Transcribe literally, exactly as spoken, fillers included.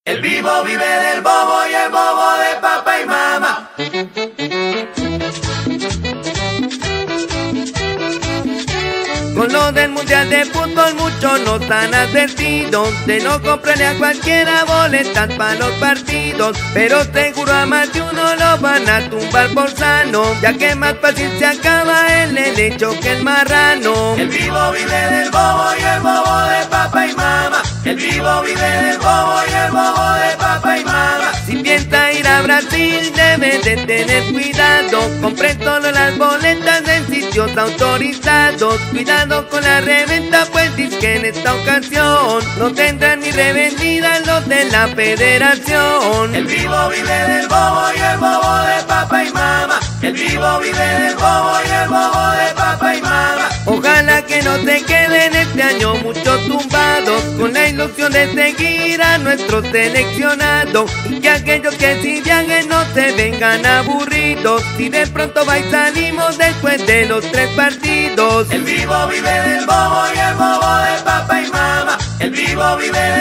El vivo vive del bobo y el bobo de papá y mamá. Con lo del mundial de fútbol muchos no están advertidos de no comprarle a cualquiera boletas para los partidos, pero seguro a más de uno lo van a tumbar por sano, ya que más fácil se acaba el helecho que el marrano. El vivo vive del bobo y el bobo de papá y mamá. El vivo vive del bobo y el bobo de papá y mamá. Si piensa ir a Brasil debe de tener cuidado, compre solo las boletas en sitios autorizados. Cuidado con la reventa, pues dice que en esta ocasión no tendrán ni revendidas los de la federación. El vivo vive del bobo y el bobo de papá y mamá. El vivo vive del bobo y el bobo de papá y mamá. Ojalá que no se queden este año muchos tumbados, con la ilusión de seguir a nuestro seleccionado, y que aquellos que si viajen no se vengan aburridos, si de pronto va y salimos después de los tres partidos. El vivo vive del bobo y el bobo de papá y mamá. El vivo vive del